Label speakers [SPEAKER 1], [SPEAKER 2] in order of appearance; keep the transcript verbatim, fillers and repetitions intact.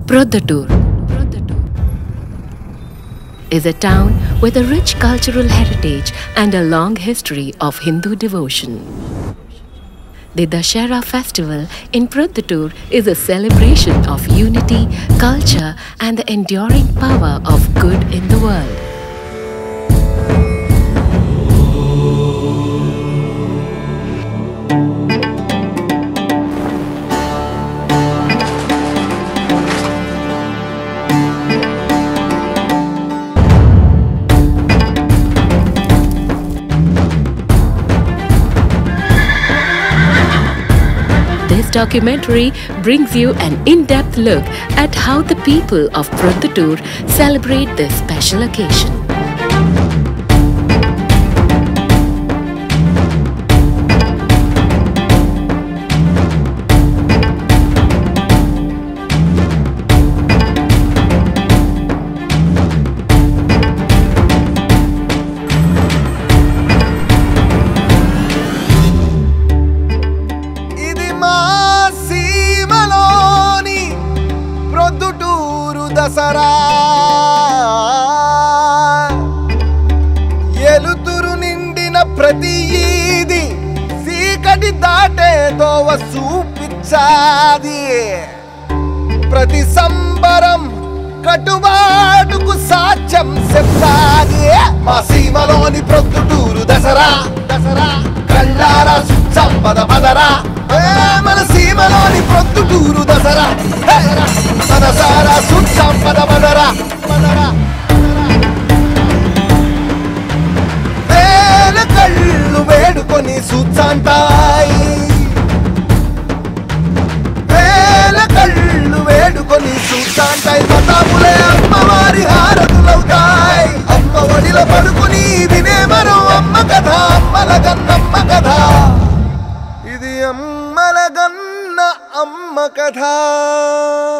[SPEAKER 1] Proddatur is a town with a rich cultural heritage and a long history of Hindu devotion. The Dussehra festival in Proddatur is a celebration of unity, culture and the enduring power of good in the world. This documentary brings you an in-depth look at how the people of Proddatur celebrate this special occasion.
[SPEAKER 2] Dasara ఎలుతురు నిండిన ప్రతి ఈది సీకటి దాటే దోవ చూపించాది ప్రతి సంబరం కటుబాటుకు సాక్ష్యం చెప్తాది మా సీమలోని ప్రొద్దుటూరు దసరా దసరా కళ్ళారా సంపద పదరా మన సీమలోని ప్రొద్దుటూరు దసరా మనసారా సంపద పదరా పదరా వేల కళ్ళు వేడుకొని సూచంటాయి వేల కళ్ళు వేడుకొని సూచంటాయి మతాములే అమ్మవారి హారతులవుతాయి అమ్మ ఒడిలో పడుకుని వినే మరో అమ్మ కథ అమ్మల గన్నమ్మ కథ ఇది అమ్మల గన్న అమ్మ కథ